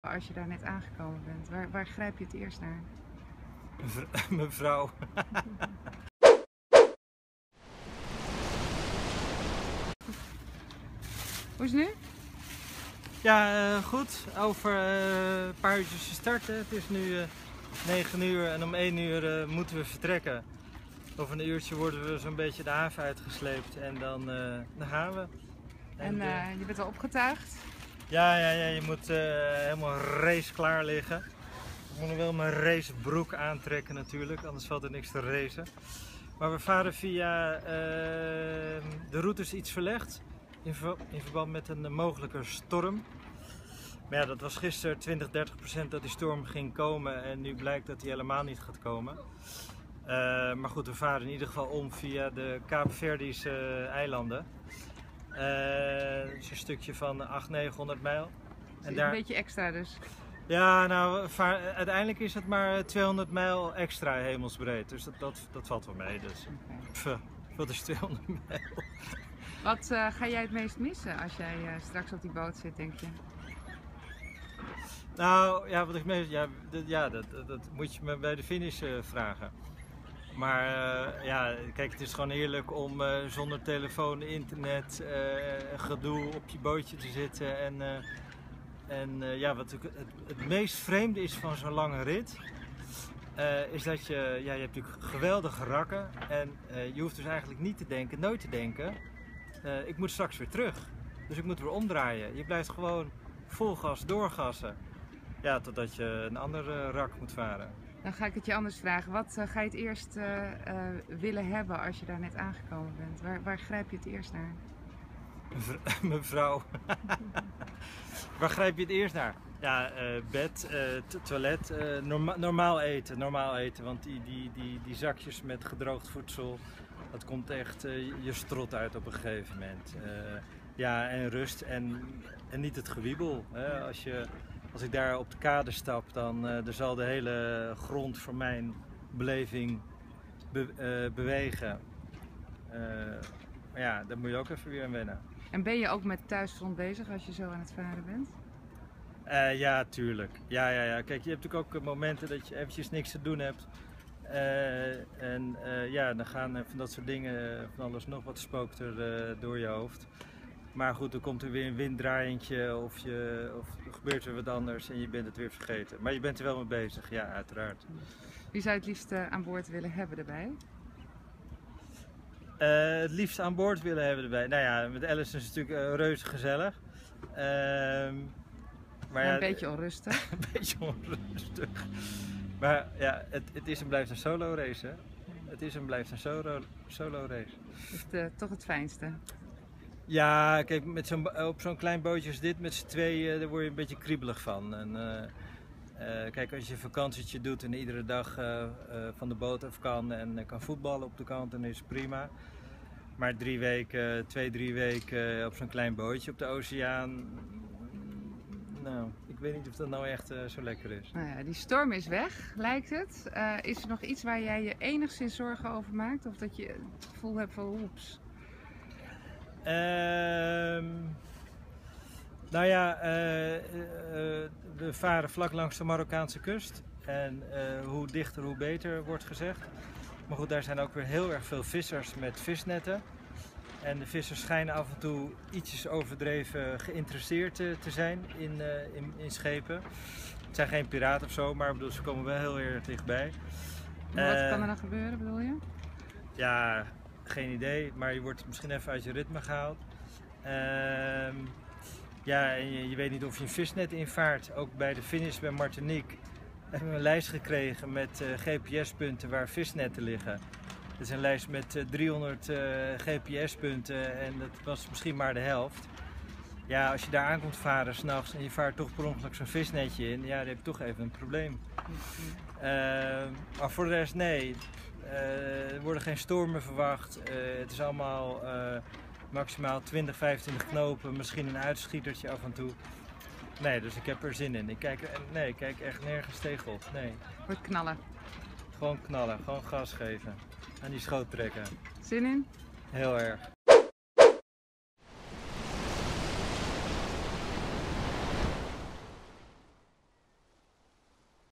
Als je daar net aangekomen bent, waar grijp je het eerst naar? Mijn vrouw. Hoe is het nu? Ja, goed. Over een paar uurtjes starten. Het is nu 9 uur en om 1 uur moeten we vertrekken. Over een uurtje worden we zo'n beetje de haven uitgesleept en dan gaan we. En je bent al opgetuigd? Ja, je moet helemaal race klaar liggen. Ik moet nog wel mijn racebroek aantrekken natuurlijk, anders valt er niks te racen. Maar we varen via, de route is iets verlegd in verband met een mogelijke storm. Maar ja, dat was gisteren 20-30% dat die storm ging komen en nu blijkt dat die helemaal niet gaat komen. Maar goed, we varen in ieder geval om via de Kaapverdische eilanden. Dus een stukje van 800-900 mijl. En daar... Een beetje extra dus? Ja, nou, uiteindelijk is het maar 200 mijl extra hemelsbreed, dus dat valt wel mee. Dus. Okay. Wat is 200 mijl? Wat ga jij het meest missen als jij straks op die boot zit, denk je? Nou, ja, wat ik meest, dat moet je me bij de finish vragen. Maar ja, kijk, het is gewoon heerlijk om zonder telefoon, internet, gedoe op je bootje te zitten. En ja, wat het meest vreemde is van zo'n lange rit, is dat je hebt natuurlijk geweldige rakken. En je hoeft dus eigenlijk niet te denken, nooit te denken, ik moet straks weer terug. Dus ik moet weer omdraaien. Je blijft gewoon vol gas doorgassen. Ja, totdat je een andere rak moet varen. Dan ga ik het je anders vragen. Wat ga je het eerst willen hebben als je daar net aangekomen bent? Waar grijp je het eerst naar? Mijn vrouw. Waar grijp je het eerst naar? Ja, bed, toilet, normaal eten. Want die zakjes met gedroogd voedsel, dat komt echt je strot uit op een gegeven moment. Ja, en rust en niet het gewiebel. Hè? Als ik daar op de kade stap, dan zal de hele grond voor mijn beleving bewegen. Maar ja, daar moet je ook even weer aan wennen. En ben je ook met thuisfront bezig als je zo aan het varen bent? Ja, tuurlijk. Ja. Kijk, je hebt natuurlijk ook momenten dat je eventjes niks te doen hebt. Ja, dan gaan van dat soort dingen, van alles nog wat spookt er door je hoofd. Maar goed, dan komt er weer een winddraaientje of er gebeurt er wat anders en je bent het weer vergeten. Maar je bent er wel mee bezig, ja, uiteraard. Wie zou je het liefst aan boord willen hebben erbij? Het liefst aan boord willen hebben erbij. Nou ja, met Alice is het natuurlijk reuze gezellig. Maar ja, een beetje onrustig. Een beetje onrustig. Maar ja, het is en blijft een solo race, hè? Het is en blijft een solo race. Dus toch het fijnste? Ja, kijk, op zo'n klein bootje als dit met z'n tweeën, daar word je een beetje kriebelig van. En, kijk, als je een vakantietje doet en iedere dag van de boot af kan en kan voetballen op de kant, dan is het prima. Maar 2-3 weken op zo'n klein bootje op de oceaan, nou, ik weet niet of dat nou echt zo lekker is. Nou ja, die storm is weg, lijkt het. Is er nog iets waar jij je enigszins zorgen over maakt? Of dat je het gevoel hebt van oeps? Nou ja, we varen vlak langs de Marokkaanse kust. En hoe dichter hoe beter wordt gezegd. Maar goed, daar zijn ook weer heel erg veel vissers met visnetten. En de vissers schijnen af en toe ietsjes overdreven geïnteresseerd te zijn in schepen. Het zijn geen piraten of zo, maar ik bedoel, ze komen wel heel erg dichtbij. Maar wat kan er dan gebeuren, bedoel je? Ja, geen idee, maar je wordt misschien even uit je ritme gehaald. Ja, en je weet niet of je een visnet invaart. Ook bij de finish bij Martinique hebben we een lijst gekregen met GPS-punten waar visnetten liggen. Het is een lijst met 300 GPS-punten en dat was misschien maar de helft. Ja, als je daar aankomt varen s'nachts en je vaart toch per ongeluk zo'n visnetje in, ja, dan heb je toch even een probleem. Maar voor de rest, nee. Er worden geen stormen verwacht. Het is allemaal maximaal 20-25 knopen, misschien een uitschietertje af en toe. Nee, dus ik heb er zin in. Ik kijk echt nergens tegenop. Nee. Wordt knallen. Gewoon knallen, gewoon gas geven. Aan die schoot trekken. Zin in? Heel erg.